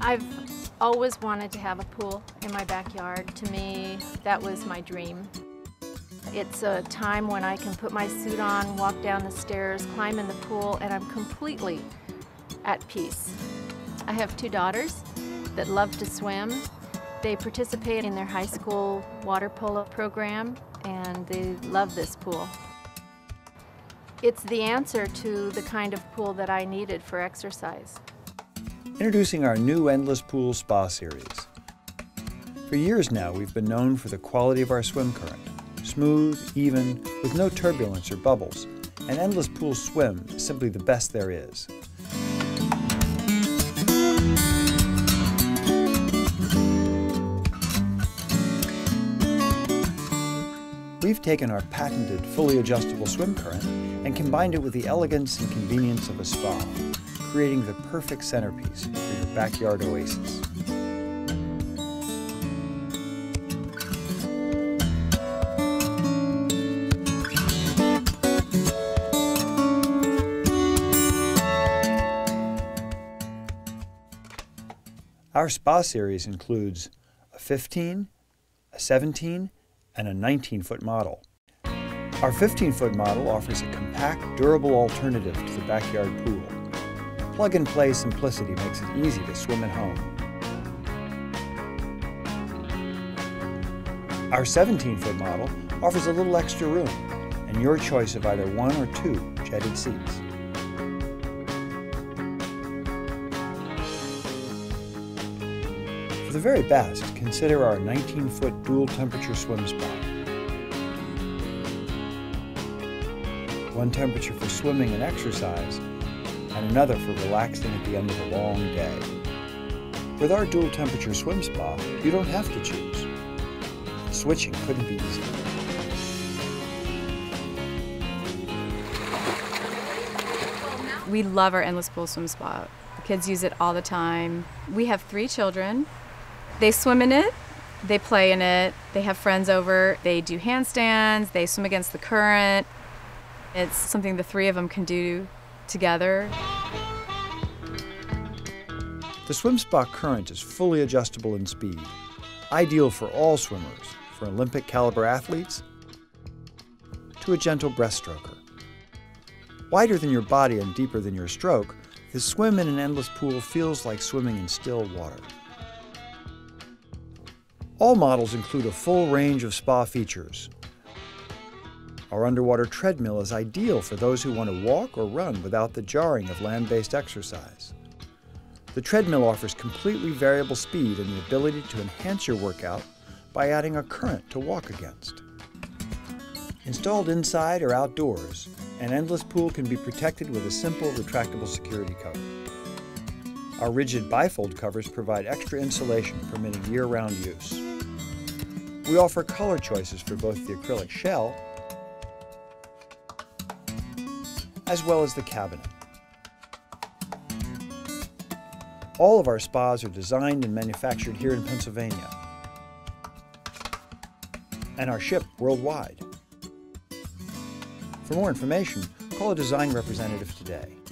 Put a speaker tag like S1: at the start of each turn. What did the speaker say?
S1: I've always wanted to have a pool in my backyard. To me, that was my dream. It's a time when I can put my suit on, walk down the stairs, climb in the pool, and I'm completely at peace. I have two daughters that love to swim. They participate in their high school water polo program, and they love this pool. It's the answer to the kind of pool that I needed for exercise.
S2: Introducing our new Endless Pool Spa series. For years now, we've been known for the quality of our swim current. Smooth, even, with no turbulence or bubbles. An Endless Pool swim is simply the best there is. We've taken our patented, fully adjustable swim current and combined it with the elegance and convenience of a spa, creating the perfect centerpiece for your backyard oasis. Our spa series includes a 15, a 17, and a 19-foot model. Our 15-foot model offers a compact, durable alternative to the backyard pool. Plug-and-play simplicity makes it easy to swim at home. Our 17-foot model offers a little extra room and your choice of either one or two jetted seats. For the very best, consider our 19-foot dual temperature swim spa. One temperature for swimming and exercise, and another for relaxing at the end of a long day. With our dual temperature swim spa, you don't have to choose. Switching couldn't be easier.
S3: We love our Endless Pool Swim Spa. The kids use it all the time. We have 3 children. They swim in it, they play in it, they have friends over, they do handstands, they swim against the current. It's something the 3 of them can do together.
S2: The Swim Spa current is fully adjustable in speed, ideal for all swimmers, from Olympic caliber athletes to a gentle breaststroker. Wider than your body and deeper than your stroke, the swim in an endless pool feels like swimming in still water. All models include a full range of spa features. Our underwater treadmill is ideal for those who want to walk or run without the jarring of land-based exercise. The treadmill offers completely variable speed and the ability to enhance your workout by adding a current to walk against. Installed inside or outdoors, an endless pool can be protected with a simple retractable security cover. Our rigid bifold covers provide extra insulation, permitting year-round use. We offer color choices for both the acrylic shell as well as the cabinet. All of our spas are designed and manufactured here in Pennsylvania and are shipped worldwide. For more information, call a design representative today.